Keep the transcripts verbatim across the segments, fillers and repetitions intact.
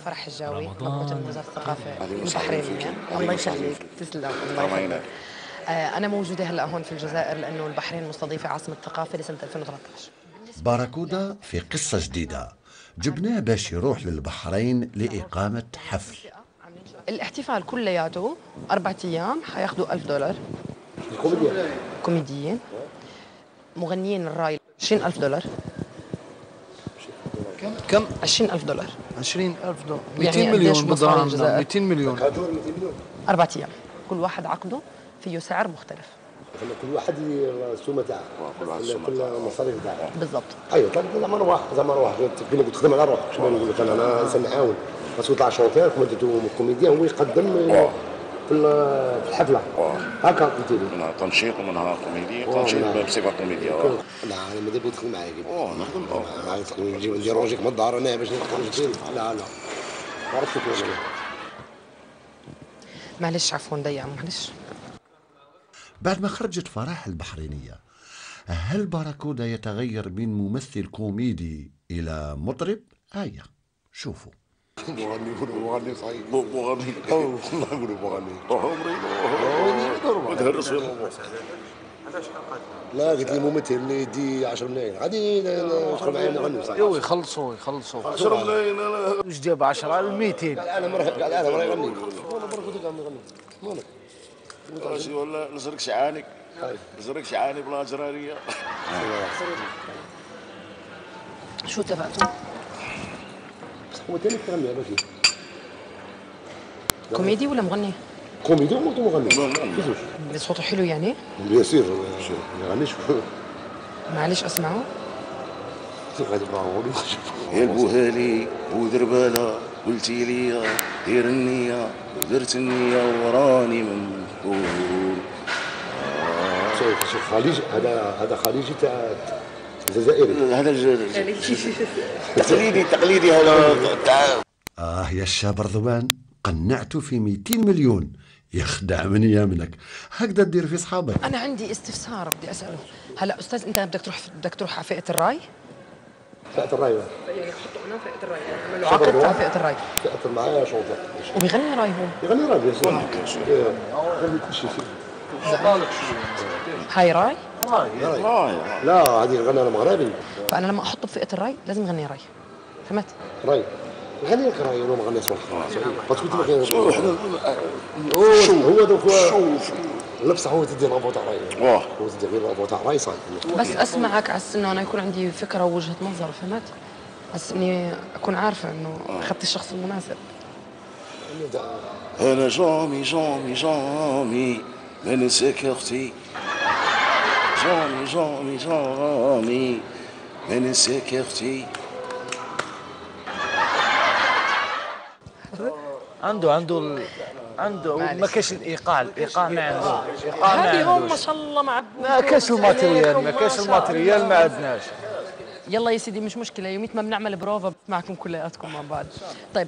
فرح الجاوي مضبوط من وزارة الثقافة البحرينية. الله يخليك، تسلم. الله يخليك. أنا موجودة هلا هون في الجزائر لأنه البحرين مستضيفة عاصمة الثقافة لسنة ألفين وثلاثة عشر. باراكودا في قصة جديدة، جبناه باش يروح للبحرين لإقامة حفل. الاحتفال كلياته أربعة أيام حياخدوا ألف دولار. كوميديين كوميديين مغنيين الراي عشرين ألف دولار. كم؟ كم؟ عشرين ألف دولار. عشرين ألف دولار. يعني مئتين مليون بدراهمنا. مئتين مليون. أربعة أيام، كل واحد عقده فيه سعر مختلف. كل واحد السومه تاعه، كل المصاريف تاعه. بالضبط. ايوه طيب زعما نروح زعما نروح كيما قلت تخدم على روحك. شنو نقول لك انا انسان نعاون، خاصو يطلع شونتير كوميديتو كوميديان هو يقدم في الحفله. هكا قلت لي. منها تنشيط ومنها كوميديا، تنشيط بصفه كوميديا. لا انا ماذا بيا تدخل معايا كيما. اوه نخدم. معايا نجي ندير روجيك من الدار انا باش نخرج. لا لا ما عرفتش كيفاش. معلش عفوا ضيع معلش. بعد ما خرجت فرح البحرينية، هل باراكودا يتغير من ممثل كوميدي إلى مطرب؟ هيا شوفوا. مغني مغني صحيح. مغني. والله يقولوا مغني. عمري مدهرس لا قلت لي ممثل اللي يدي عشرة ملايين غادي ندخل معايا مغني صحيح. يو يخلصوا يخلصوا. عشرة ملايين. واش جاب عشرة ل مئتين؟ انا مرة قاعد انا مرة يغني. والله برك قلت لك يغني. مالك؟ ماشي ولا نزرق شعانك. نزرق شعاني بلا جراريه. شو اتفقتوا؟ هو ثاني تغني باش كوميدي ولا مغني؟ كوميدي ولا مغني؟ كيفاش؟ اللي صوته حلو يعني؟ ياسير ما يغنيش. معلش اسمعوا. غادي معاهم. يا البوهالي ودربالة قلتي لي دير النية ودرت النية وراني منقول. شوف شوف خليجي هذا هذا خليجي تاع الجزائري. هذا تقليدي تقليدي هذا تاع. آه يا الشاب رضوان، قنعته في مئتين مليون، يخدع من يمنك. هكذا تدير في صحابك. أنا عندي استفسار بدي أسأله. هلا أستاذ أنت بدك تروح بدك تروح على فئة الراي؟ فئة الراي يعني يحطوا هنا فئة الراي، يعملوا عقد على فئة الراي. فئة معايا شونطة. وبيغني راي هو؟ يغني راي بيان سور. يغني كل شيء. هاي راي؟ راي. لا هذه الغنى انا مغربي. فأنا لما أحطه بفئة الراي لازم يغني راي. فهمت؟ راي. غني لك راي انا ما غنيتش واحد. باسكو انت ما كاينش. هو دوك شوف. لا بصح هو تدي لابو تاع راي. واه. هو تدي غير لابو تاع راي صاير. بس أسمعك على أساس إنه أنا يكون عندي فكرة ووجهة نظر. فهمت؟ بس إني أكون عارفة إنه أخذت الشخص المناسب. أنا جامي جامي جامي ما ننساك أختي. جامي جامي جامي ما ننساك أختي. عنده عنده ال... عنده ما كاش الايقاع، الايقاع ما عنده. الايقاع ما هذه هم ما عندوش. شاء الله مع ما كاش الماتريال، ما كاش الماتريال ما عندناش. يلا يا سيدي مش مشكلة، يوميت ما بنعمل بروفا معكم كلياتكم مع بعض. طيب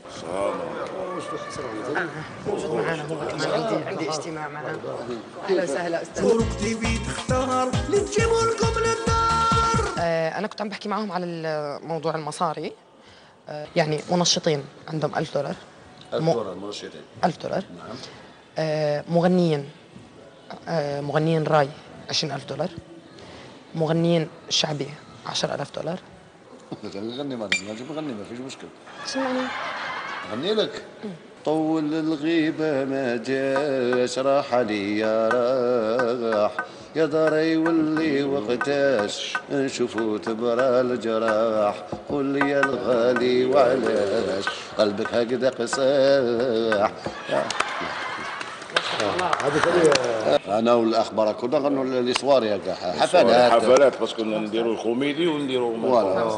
موجود معنا هو كمان، عندي عندي اجتماع معاه. اهلا وسهلا استاذ. طرق تبي تختار اللي تجيبوا لكم للنار. آه انا كنت عم بحكي معهم على موضوع المصاري. آه يعني منشطين عندهم ألف دولار. ألف دولار منشطين. ألف دولار. نعم. آه مغنيين آه مغنيين راي عشرين ألف دولار. مغنيين شعبي عشرة آلاف دولار. غني ما نجيب غني ما فيش مشكل. سمعني. غني لك. طول الغيبة ما جاش راح عليا راح يا داري يولي وقتاش نشوفو تبرى الجراح. قول لي يا الغالي وعلاش قلبك هكذا قساح. انا والاخ باراكودا غنوا الاسوار يا كاع حفلات حفلات باسكو نديروا الكوميدي ونديروا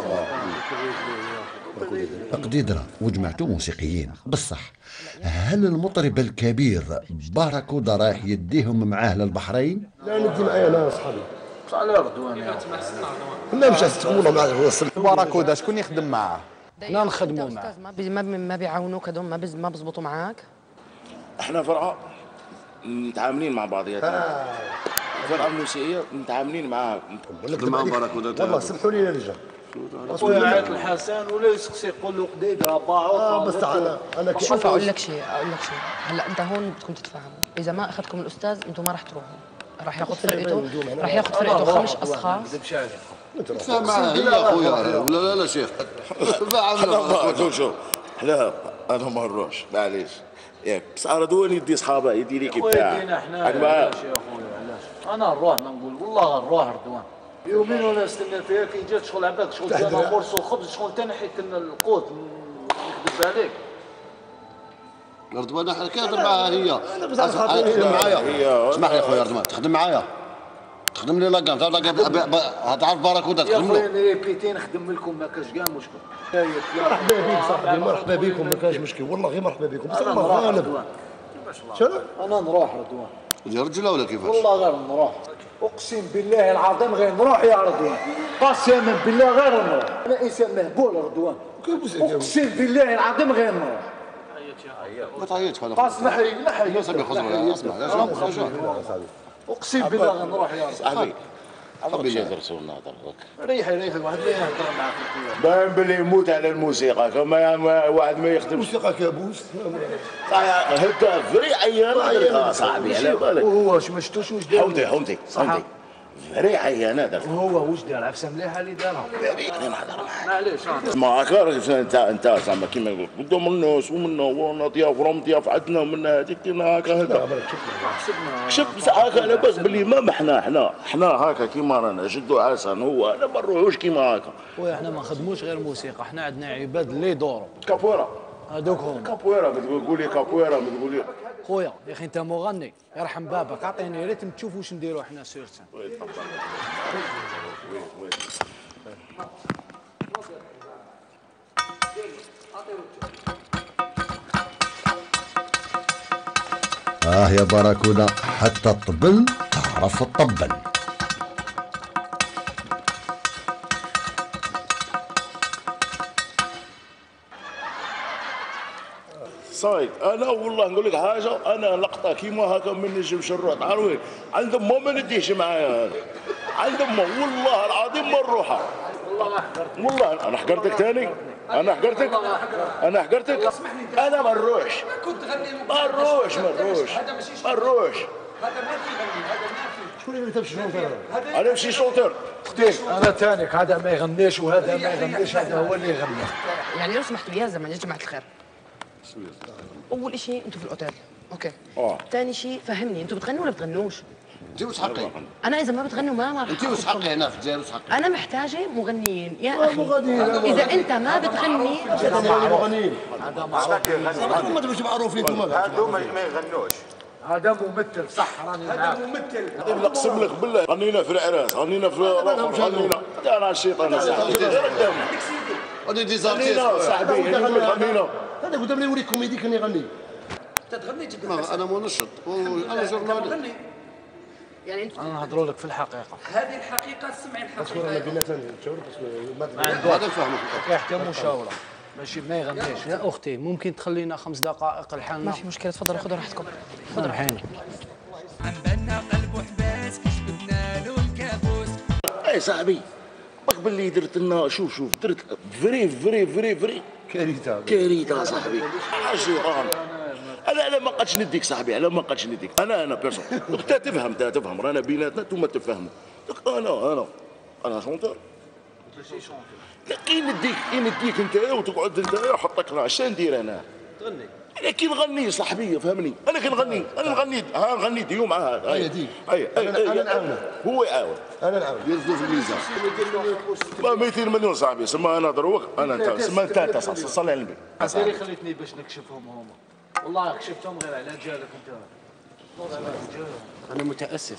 قديدرة وجمعتوا موسيقيين بصح. هل المطرب الكبير باراكودا رايح يديهم معاه للبحرين؟ لا ندي معايا انا اصحابي. بصح على رضوان يا لا مش تقولوا معاه. باراكودا شكون يخدم معاه؟ حنا نخدموا معاه. ما بي ما, بي ما بيعاونوك هذول، ما بيز ما بيزبطوا معاك؟ احنا فرقه متعاملين مع بعضياتنا. فرقه موسيقيه متعاملين معاها. نخدم معاهم باراكودا. والله سمحوا لي يا رجال خويا عيط الحسن ولا يسقسي يقول له قديد راه باعوط. اه بس انا انا شوف اقول لك شيء اقول لك شيء هلا انت هون بدكم تتفاهموا، اذا ما اخذكم الاستاذ انتم ما راح تروحوا، راح ياخذ فرقته راح ياخذ فرقته خمس اشخاص. لا معاه هي اخويا ولا لا لا شيخ. شوف شوف لا انا ما نروحش معليش ياك بس اردوان يدي صحابه يدي ليك بتاعه. يدينا حنا علاش يا خويا علاش؟ انا نروح نقول والله غنروح رضوان. يومين وانا استنى فيها كي جات شغل عباك شغل جانا مرسو الخبز شغل ثاني حيت لنا القوت نكذب عليك. رضوان احنا كنخدم معاها هي. تخدم معايا. اسمح لي خويا رضوان تخدم معايا. تخدم لي لاكام تعرف لاكام تعرف باراكودا تخدم له. يا خويا ريبيتي نخدم لكم ما كاش كاع مشكل. مرحبا بك صاحبي مرحبا بكم ما كاش مشكل والله غير مرحبا بكم بس انا غالب. شنو؟ انا نروح رضوان. يا رجل ولا كيفاش؟ والله غير نروح. اقسم بالله العظيم غير نروح يا رضوان. قسما بالله غير نروح. انا انسان مهبول رضوان. اقسم بالله العظيم غير نروح. ما تعيطش هذا. قاسم نحي نحي. يا سامي خزر اسمع يا شباب اقسم بالله غنروح يا رضوان. حبي لي درسوا النهضر ريحي ريحي واحد لا يهضر معاك. باين باللي يموت على الموسيقى كما واحد ما يخدمش. الموسيقى كابوس. هكا فري عيان صاحبي على بالك. وهو واش ما شفتوش واش دار؟ حومتي حومتي حومتي فري عيان درت. وهو واش دار عفسه مليحه اللي دارها. انا نهضر معاك. معليش ما هكا انت انت زعما كيما نقول قدام الناس ومنا ورانا ضياف وراهم ضياف عندنا ومنا هذيك كيما هكا هكا. شوف بصح هكا لاباس باللي ما حنا حنا حنا هكا كيما رانا جدو حسن هو انا ما نروحوش كيما هكا. خويا حنا ما نخدموش غير موسيقى، حنا عندنا عباد اللي يدوروا. كابويرا هذوك هم. كابويرا بتقول لي كابويرا بتقول لي. خويا يا اخي انت مغني يرحم بابك اعطيني يا ريت نشوف واش نديروا حنا سير سان. آه يا باراكودا حتى الطبل تعرف تطبل. صايد انا والله نقول لك حاجه انا لقطه كيما هكا ما نجمش نروح تعرف وين عند ما ما نديهش معايا هذا عند ما والله العظيم ما نروحها. والله ما حقرتك والله انا حقرتك ثاني انا حقرتك انا حقرتك انا ما نروحش ما نروحش ما نروحش ما نروحش. هذا ما في يغني هذا ما في. شكون اللي تمشي شونتور؟ انا ماشي شونتور اختي انا ثانيك هذا ما يغنيش وهذا ما يغنيش هذا هو اللي يغني. يعني لو سمحتوا يا زلمه يا جماعه الخير اول شيء انتم في الاوتيل اوكي اه ثاني شيء فهمني انتم بتغنوا ولا بتغنوش؟ انت وش حقي؟ انا اذا ما بتغنوا ما ما راح انت وش حقي هنا في الجزائر وش حقي؟ انا محتاجه مغنيين يا اخي اذا انت ما بتغني هذا مغنيين هذا معروف. هذوما مش معروفين هذوما ما يغنوش. هذا ممثل صح راني معاك. هذا ممثل. نقسم لك بالله غنينا في العراس غنينا في روح غنينا انا الشيطان هذا ديزارتيست غنينا صاحبي غنينا. هذا قدام لي يوريك كوميدي كان يغني. تتغني جدا. انا منشط انا جورناليست. يعني انت انا نهضروا لك في الحقيقه. هذه الحقيقه سمعي الحقيقه. ما بينا ثاني تشاور بس هذا نفهمك. كيحكي مشاوره ماشي ما يغنيش. يا اختي ممكن تخلينا خمس دقائق لحالنا؟ ما في مشكله تفضلوا خذوا راحتكم. خذوا حيني. عم بنا قلبه حباس كشفتنا له الكابوس. اي صاحبي قبل اللي درت لنا شوف شوف درت فري فري فري فري كارثه كارثه صاحبي الشيطان. انا انا ما قدش نديك صاحبي انا ما قدش نديك انا انا بيرسون انت تفهم انت تفهم رانا بيناتنا انتم تفهموا. انا انا انا شونتور لا كي نديك كي نديك انت وتقعد انت وحطك انا اش ندير انا؟ تغني انا كي نغني صاحبي فهمني انا كي نغني انا نغني ها نغني ديوم معاه هي ديك اي انا نعاونه هو يعاون انا نعاون يرزقوا في الميزان. ما مئتين مليون صاحبي سما انا دروك انا انت سما انت صلي على النبي. انت اللي خليتني باش نكشفهم هما والله كشفتهم غير على جالك انت. انا متاسف.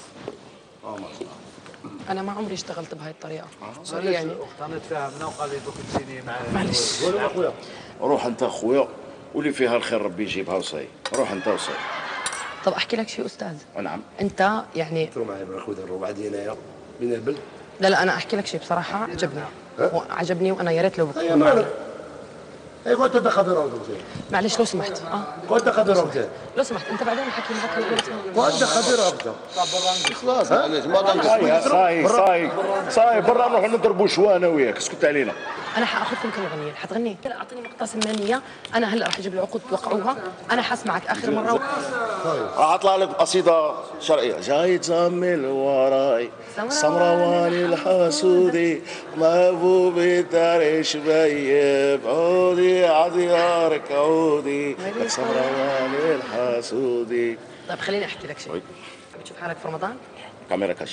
انا ما عمري اشتغلت بهاي الطريقه سوري يعني. انا تفاهمنا وقال لي دوك تجيني معايا. معلش روح انت اخويا واللي فيها الخير ربي يجيبها وصي روح انت وصي. طب احكي لك شيء استاذ. نعم انت يعني ترو معايا باخذ الربع دي هنايا من البلد. لا لا انا احكي لك شيء بصراحه عجبني عجبني وانا يا ريت لو بكون معنا اي قلت انت خضر معلش لو سمحت اه قلت خضر لو سمحت انت بعدين حكي معك. قلت خضر ابدا خلاص معليش ما دامك صاي صاي صاي برا نروحوا نضربوا شويه انا وياك. اسكت علينا. انا حاخذكم كم اغنيه حتغني. اعطيني مقطع سمانيه. انا هلا راح اجيب العقود توقعوها. انا حسمعك اخر مره. راح اطلع لك قصيده شرعيه. جاي تزمل وراي سمرواني الحسودي محبوبي داري شبيب عودي عديارك عودي سمرواني الحسودي. طيب خليني احكي لك شيء. بتشوف حالك في رمضان؟ كاميرا كاشي.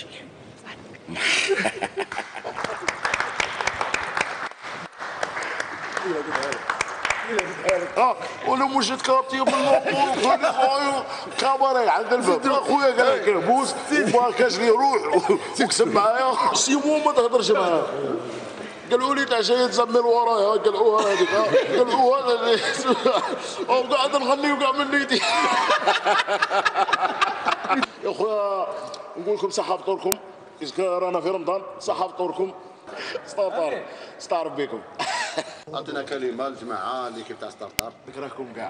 اه ولو مش تكابتي بالنور كاميرا عند الباب اخويا قال لك بوس وما كاش لي روح وكسب معايا سيمون ما تهضرش معايا. قالوا لي تعشى تزمل ورايا قالوها هذيك قالوا هذا وقاعد نغني وقاع من نيتي. يا خويا نقول لكم صحة فطوركم. إذا رانا في رمضان صحة فطوركم. ستارتر ستعرف بكم. اعطينا كلمه الجماعه اللي كيف تاع ستارتر. نكرهكم كاع.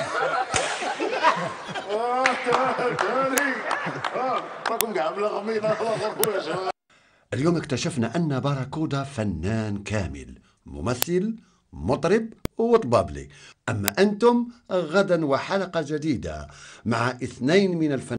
راكم كاع بلا غمينا. اليوم اكتشفنا أن باراكودا فنان كامل، ممثل، مطرب وطبابلي. أما أنتم غدا وحلقة جديدة مع اثنين من الفنانين